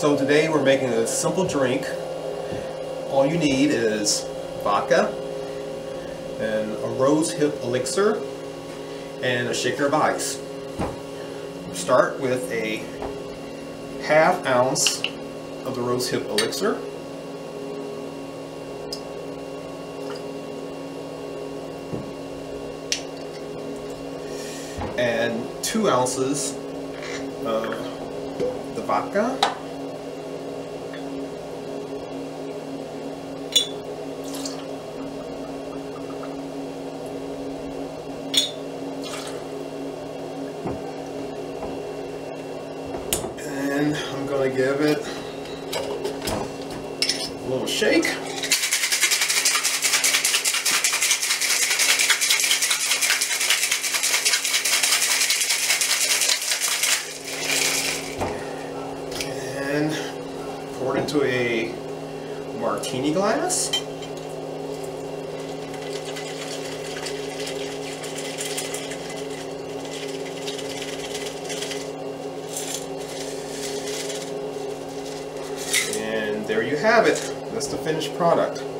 So today we're making a simple drink. All you need is vodka and a Rose Hip elixir and a shaker of ice. Start with a ½ ounce of the Rose Hip elixir. And 2 ounces of the vodka. And I'm going to give it a little shake. And pour it into a martini glass. And there you have it. That's the finished product.